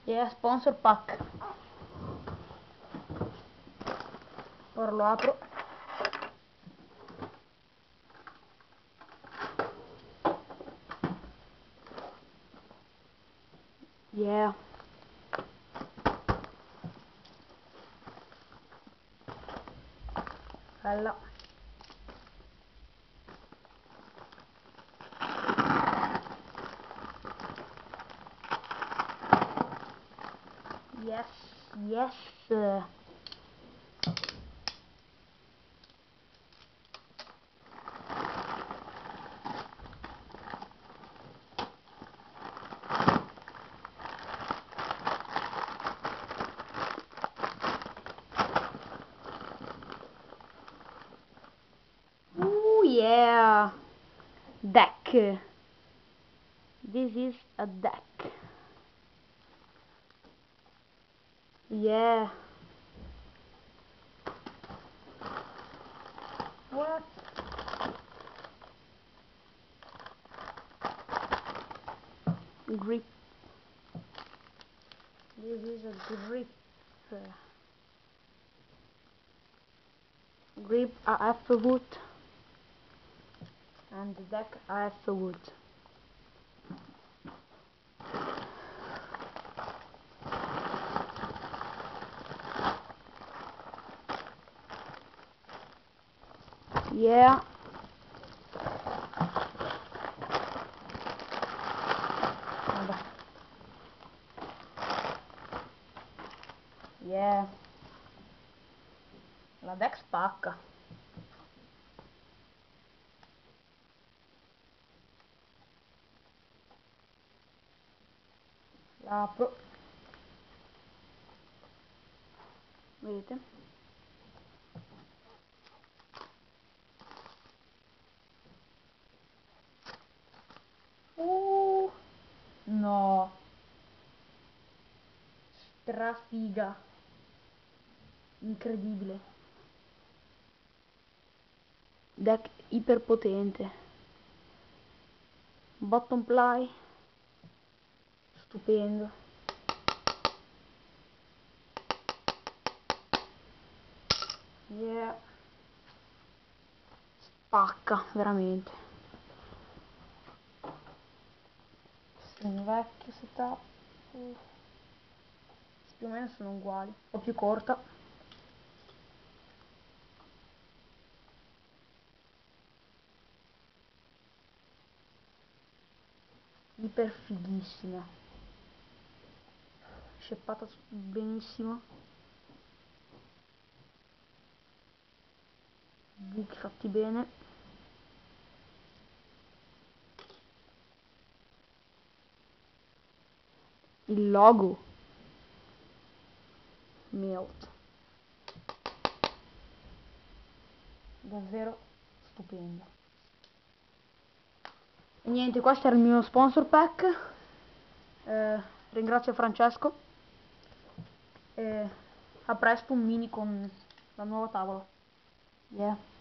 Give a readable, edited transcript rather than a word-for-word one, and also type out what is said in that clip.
Yeah, sponsor pack. Ora lo apro. Yeah. Bella. Yes, yes. Ooh, yeah. Deck. This is a deck. Yeah. What? Grip. This is a grip. Grip AF wood. And the deck AF wood. Yeah. Vabbè. Yeah. La deck spacca. La apro. Vedete? No. Strafiga. Incredibile. Deck iperpotente. Bottom ply. Stupendo. Yeah. Spacca, veramente. Un vecchio setup. Più o meno sono uguali. Un po' più corta. Iper fighissima. Sceppata benissimo. Buchi fatti bene. Il logo. Melt. Davvero stupendo. E niente, questo era il mio sponsor pack. Ringrazio Francesco. E a presto un mini con la nuova tavola. Yeah.